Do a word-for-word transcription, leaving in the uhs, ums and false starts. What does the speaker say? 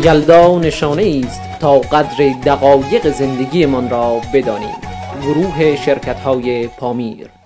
یلدا نشانه است تا قدر دقایق زندگیمان را بدانیم. گروه شرکت‌های پامیر.